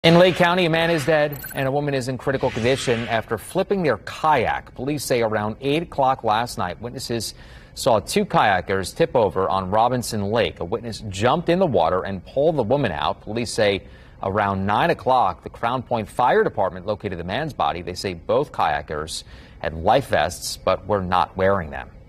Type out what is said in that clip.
In Lake County, a man is dead and a woman is in critical condition after flipping their kayak. Police say around 8 o'clock last night, witnesses saw two kayakers tip over on Robinson Lake. A witness jumped in the water and pulled the woman out. Police say around 9 o'clock, the Crown Point Fire Department located the man's body. They say both kayakers had life vests but were not wearing them.